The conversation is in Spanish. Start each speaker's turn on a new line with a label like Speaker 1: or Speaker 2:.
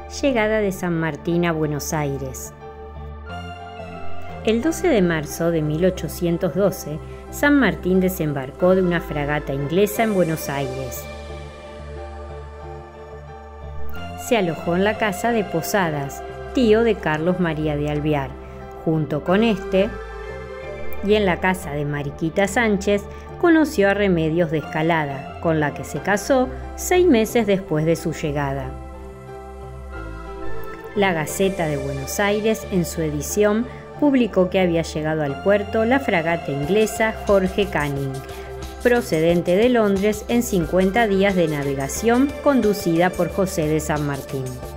Speaker 1: Llegada de San Martín a Buenos Aires. El 12 de marzo de 1812, San Martín desembarcó de una fragata inglesa en Buenos Aires. Se alojó en la casa de Posadas, tío de Carlos María de Alvear, junto con este, y en la casa de Mariquita Sánchez conoció a Remedios de Escalada, con la que se casó 6 meses después de su llegada. La Gaceta de Buenos Aires, en su edición, publicó que había llegado al puerto la fragata inglesa Jorge Canning, procedente de Londres en 50 días de navegación, conducida por José de San Martín.